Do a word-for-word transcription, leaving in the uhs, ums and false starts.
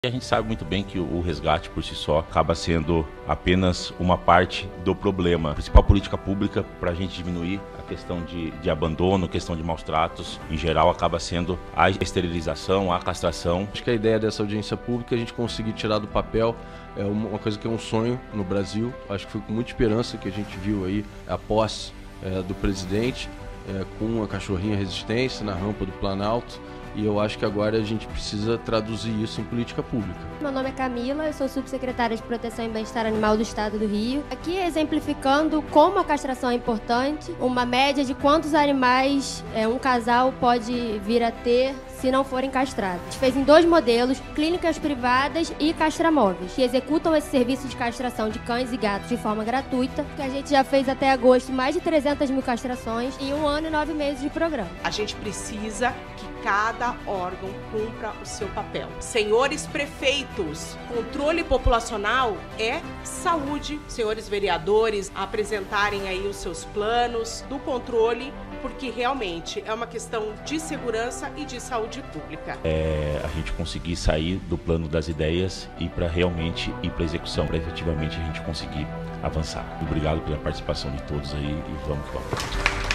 A gente sabe muito bem que o resgate por si só acaba sendo apenas uma parte do problema. A principal política pública para a gente diminuir a questão de, de abandono, questão de maus tratos, em geral, acaba sendo a esterilização, a castração. Acho que a ideia dessa audiência pública é a gente conseguir tirar do papel é uma coisa que é um sonho no Brasil. Acho que foi com muita esperança que a gente viu aí a posse é, do presidente é, com a cachorrinha resistência na rampa do Planalto. E eu acho que agora a gente precisa traduzir isso em política pública. Meu nome é Camila, eu sou subsecretária de Proteção e Bem-Estar Animal do Estado do Rio. Aqui exemplificando como a castração é importante, uma média de quantos animais é, um casal pode vir a ter se não forem castrados. A gente fez em dois modelos, clínicas privadas e castramóveis, que executam esse serviço de castração de cães e gatos de forma gratuita, que a gente já fez até agosto mais de trezentas mil castrações em um ano e nove meses de programa. A gente precisa que cada órgão cumpra o seu papel. Senhores prefeitos, controle populacional é saúde. Senhores vereadores, apresentarem aí os seus planos do controle, porque realmente é uma questão de segurança e de saúde pública. É a gente conseguir sair do plano das ideias e para realmente ir para a execução, para efetivamente a gente conseguir avançar. Obrigado pela participação de todos aí e vamos que vamos.